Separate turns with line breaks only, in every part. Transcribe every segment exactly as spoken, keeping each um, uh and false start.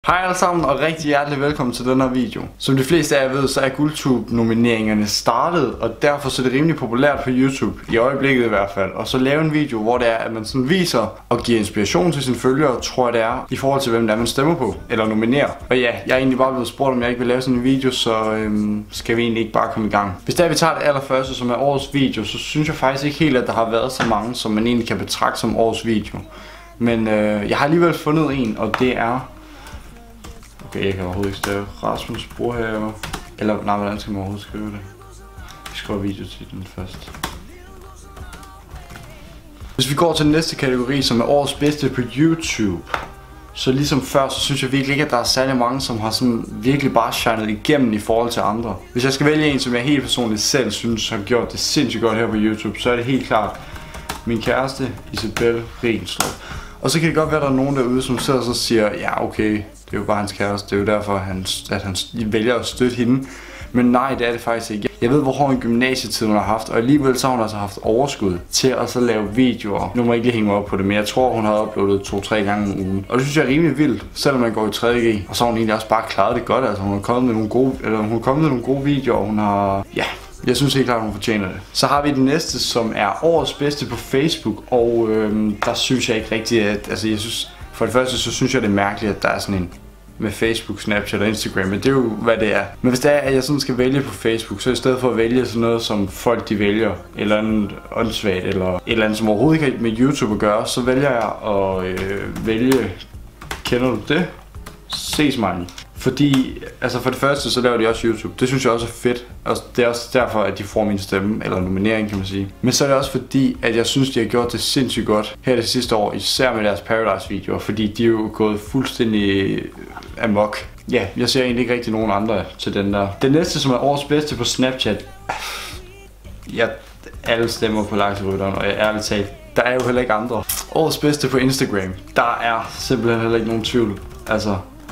Hej alle sammen og rigtig hjertelig velkommen til den her video. Som de fleste af jer ved, så er Guldtube nomineringerne startet, og derfor så er det rimelig populært på YouTube, i øjeblikket i hvert fald. Og så lave en video, hvor det er, at man sådan viser og giver inspiration til sine følgere, tror jeg det er, i forhold til hvem det er, man stemmer på, eller nominerer. Og ja, jeg er egentlig bare blevet spurgt, om jeg ikke vil lave sådan en video, så øhm, skal vi egentlig ikke bare komme i gang. Hvis der vi tager det allerførste, som er årets video, så synes jeg faktisk ikke helt, at der har været så mange, som man egentlig kan betragte som årets video. Men øh, jeg har alligevel fundet en, og det er... Okay, jeg kan overhovedet ikke stave Rasmus Brohave. Eller nej, hvordan skal man overhovedet skrive det? Vi skriver videotitlen først. Hvis vi går til den næste kategori, som er årets bedste på YouTube, så ligesom før, så synes jeg virkelig ikke, at der er særlig mange, som har sådan virkelig bare shined igennem i forhold til andre. Hvis jeg skal vælge en, som jeg helt personligt selv synes har gjort det sindssygt godt her på YouTube, så er det helt klart min kæreste, Isabel Renslev. Og så kan det godt være, at der er nogen derude, som sidder og så siger, ja okay, det er jo bare hans kæreste, det er jo derfor, at han, at han vælger at støtte hende. Men nej, det er det faktisk ikke. Jeg ved, hvor hård en gymnasietid hun har haft, og alligevel så har hun altså haft overskud til at så lave videoer. Nu må jeg ikke lige hænge mig op på det, men jeg tror, hun har uploadet to-tre gange om ugen. Og det synes jeg er rimelig vildt, selvom man går i tredje G. Og så har hun egentlig også bare klaret det godt, altså hun har kommet med nogle gode, eller hun har kommet med nogle gode videoer, hun har... Ja, jeg synes helt klart, hun fortjener det. Så har vi den næste, som er årets bedste på Facebook, og øhm, der synes jeg ikke rigtigt, at... Altså jeg synes... For det første, så synes jeg, det er mærkeligt, at der er sådan en... med Facebook, Snapchat og Instagram, men det er jo hvad det er. Men hvis det er, at jeg sådan skal vælge på Facebook, så i stedet for at vælge sådan noget, som folk de vælger, eller andet åndssvagt, eller et eller andet, som overhovedet ikke har med YouTube at gøre, så vælger jeg at øh, vælge, kender du det? Se-smiley. Fordi, altså for det første, så laver de også YouTube. Det synes jeg også er fedt. Og det er også derfor, at de får min stemme, eller nominering, kan man sige. Men så er det også fordi, at jeg synes, de har gjort det sindssygt godt her det sidste år, især med deres Paradise-videoer, fordi de er jo gået fuldstændig amok. Ja, jeg ser egentlig ikke rigtig nogen andre til den der. Den næste, som er årets bedste på Snapchat, jeg alle stemmer på lakserytteren, og jeg ærligt talt, der er jo heller ikke andre. Årets bedste på Instagram, der er simpelthen heller ikke nogen tvivl. Altså...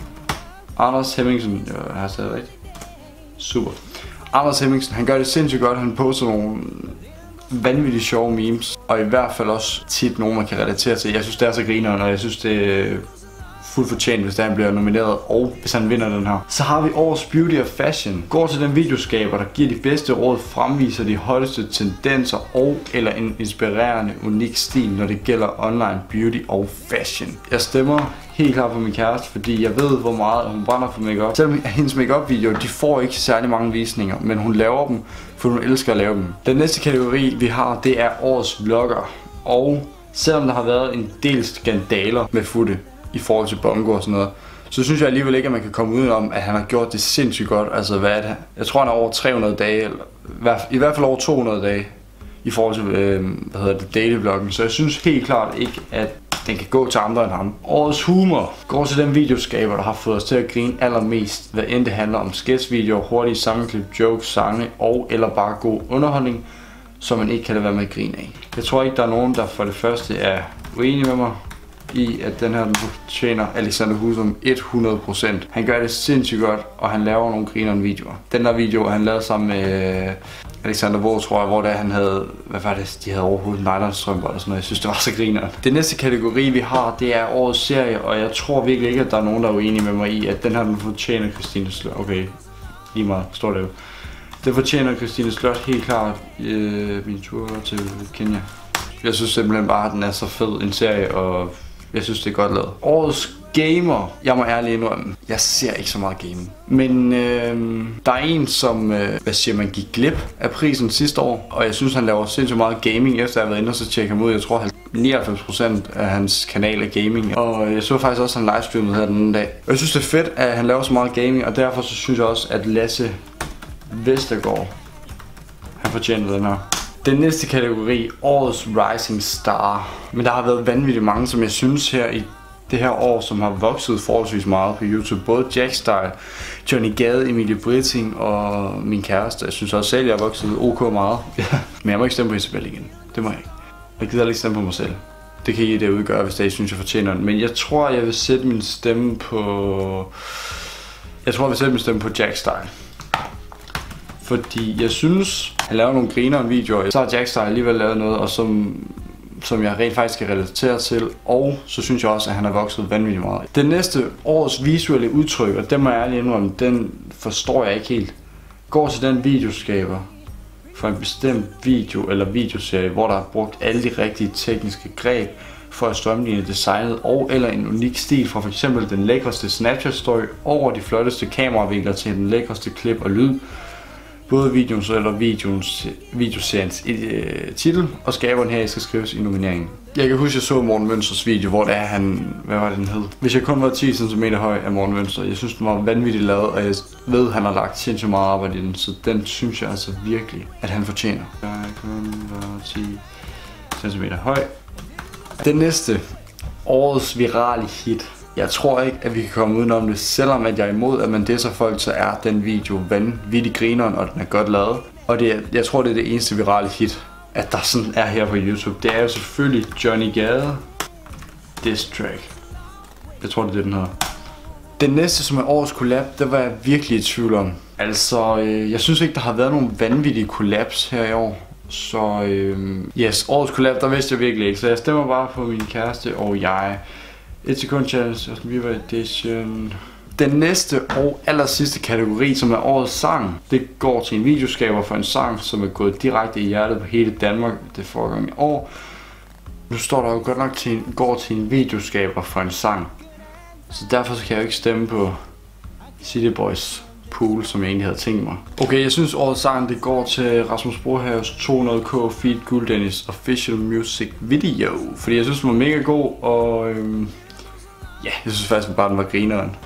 Anders Hemmingsen, jo, har jeg sagt rigtigt? Super. Anders Hemmingsen, han gør det sindssygt godt, han poster nogle vanvittigt sjove memes, og i hvert fald også tit nogen, man kan relatere til. Jeg synes, det er så grineren, og jeg synes, det er fuldt fortjent, hvis han bliver nomineret, og hvis han vinder den her. Så har vi årets Beauty og Fashion. Går til den videoskaber, der giver de bedste råd, fremviser de hotteste tendenser og eller en inspirerende, unik stil, når det gælder online beauty og fashion. Jeg stemmer helt klart på min kæreste, fordi jeg ved, hvor meget hun brænder for makeup. Selvom hendes makeup videoer, de får ikke særlig mange visninger, men hun laver dem, for hun elsker at lave dem. Den næste kategori, vi har, det er årets vlogger. Og selvom der har været en del skandaler med Futte i forhold til bongo og sådan noget, så synes jeg alligevel ikke, at man kan komme udenom, at han har gjort det sindssygt godt. Altså hvad er det? Jeg tror, han er over tre hundrede dage, eller i hvert fald over to hundrede dage, i forhold til, øh, hvad hedder det, daily-vloggen. Så jeg synes helt klart ikke, at den kan gå til andre end ham. Årets humor går til den videoskaber, der har fået os til at grine allermest, hvad end det handler om sketchvideoer, hurtige sammenklip, jokes, sange og eller bare god underholdning, som man ikke kan lade være med at grine af. Jeg tror ikke, der er nogen, der for det første er uenige med mig i, at den her den fortjener Alexander Husum hundrede procent. Han gør det sindssygt godt, og han laver nogle grinerende videoer. Den der video, han lavede sammen med Alexander Våge, tror jeg, hvor der han havde, hvad var det, de havde overhovedet nylonstrømper eller sådan noget. Jeg synes, det var så griner. Det næste kategori, vi har, det er årets serie, og jeg tror virkelig ikke, at der er nogen, der er uenige med mig i, at den her den fortjener Christine Slot. Okay, lige meget, står det jo. Det fortjener Christine Slot helt klart øh, min tur til Kenya. Jeg synes simpelthen bare, at den er så fed en serie, og jeg synes, det er godt lavet. Årets gamer. Jeg må ærligt indrømme, jeg ser ikke så meget gaming. Men øh, der er en, som øh, hvad siger man, gik glip af prisen sidste år. Og jeg synes, han laver sindssygt meget gaming, efter jeg har været inde og så tjekke ham ud. Jeg tror, nioghalvfems procent af hans kanal er gaming. Og jeg så faktisk også, at han livestreamede her den anden dag. Og jeg synes, det er fedt, at han laver så meget gaming. Og derfor så synes jeg også, at Lasse Vestergaard, han fortjener den her. Den næste kategori, årets rising star. Men der har været vanvittigt mange, som jeg synes her i det her år, som har vokset forholdsvis meget på YouTube. Både Jackstyle, Johnny Gade, Emilie Britting og min kæreste. Jeg synes også selv, at jeg har vokset ok meget. Men jeg må ikke stemme på Isabel igen. Det må jeg ikke. Jeg gider ikke stemme på mig selv. Det kan I derude gøre, hvis det I synes, jeg fortjener den. Men jeg tror, jeg vil sætte min stemme på... Jeg tror, jeg vil sætte min stemme på Jackstyle. Fordi jeg synes, han laver nogle griner videoer. Så har Jackstyle alligevel lavet noget, og som som jeg rent faktisk kan relatere til, og så synes jeg også, at han har vokset vanvittigt meget. Den næste års visuelle udtryk, og det må jeg ærligt indrømme, den forstår jeg ikke helt, går til den videoskaber for en bestemt video eller videoserie, hvor der er brugt alle de rigtige tekniske greb for at strømligne designet og eller en unik stil fra f.eks. den lækreste Snapchat story over de flotteste kameravinkler til den lækreste klip og lyd. Både videoens eller videoens, videoseriens øh, titel og skaberen her skal skrives i nomineringen. Jeg kan huske, at jeg så Morten Mønsters video, hvor det er han, hvad var det den hed? Hvis jeg kun var ti centimeter høj af Morten Mønster, jeg synes den var vanvittigt lavet, og jeg ved, at han har lagt sindssygt meget arbejde i den, så den synes jeg altså virkelig, at han fortjener. Jeg kun var ti centimeter høj. Den næste, årets virale hit. Jeg tror ikke, at vi kan komme udenom det, selvom at jeg er imod, at man disser folk, så er den video vanvittigt grineren, og den er godt lavet. Og det er, jeg tror, det er det eneste virale hit, at der sådan er her på YouTube. Det er jo selvfølgelig Johnny Gade diss track. Jeg tror, det er det, den hedder. Den næste, som er årets collab, det var jeg virkelig i tvivl om. Altså, øh, jeg synes ikke, der har været nogen vanvittige collabs her i år. Så øh, yes, årets collab, der vidste jeg virkelig ikke. Så jeg stemmer bare på min kæreste og jeg. Et sekund challenge, Justin Bieber edition. Den næste og aller sidste kategori, som er årets sang, det går til en videoskaber for en sang, som er gået direkte i hjertet på hele Danmark det foregående år. Nu står der jo godt nok til en, går til en videoskaber for en sang, så derfor så kan jeg jo ikke stemme på City Boys Pool, som jeg egentlig havde tænkt mig. Okay, jeg synes årets sang, det går til Rasmus Brohaves to hundrede k feat. Guld Dennis official music video, fordi jeg synes den var mega god, og øhm, ja, jeg synes faktisk bare den var grineren.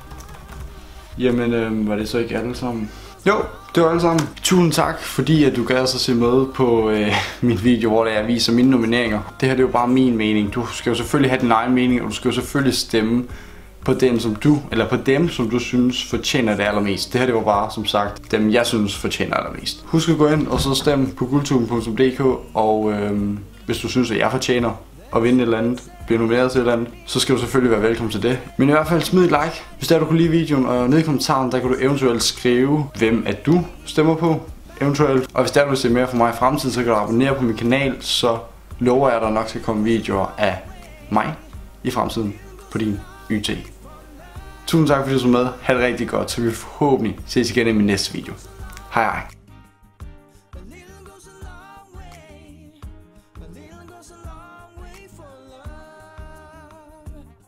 Jamen, øhm, var det så ikke alle sammen? Jo, det var alle sammen. Tusind tak, fordi at du gad så se med på øh, min video, hvor jeg viser mine nomineringer. Det her det er jo bare min mening. Du skal jo selvfølgelig have din egen mening, og du skal jo selvfølgelig stemme på den, som du, eller på dem, som du synes fortjener det allermest. Det her det var bare, som sagt, dem jeg synes fortjener allermest. Husk at gå ind og så stemme på guldtuben punktum d k, og øhm, hvis du synes, at jeg fortjener at vinde et eller andet, blive nomineret til et eller andet, så skal du selvfølgelig være velkommen til det. Men i hvert fald smid et like, hvis der du kunne lide videoen, og nede i kommentaren, der kan du eventuelt skrive, hvem at du stemmer på, eventuelt. Og hvis der du vil se mere fra mig i fremtiden, så kan du abonnere på min kanal, så lover jeg, at der nok skal komme videoer af mig i fremtiden på din Y T. Tusind tak fordi du så med, ha' det rigtig godt, så vi forhåbentlig ses igen i min næste video. Hej hej.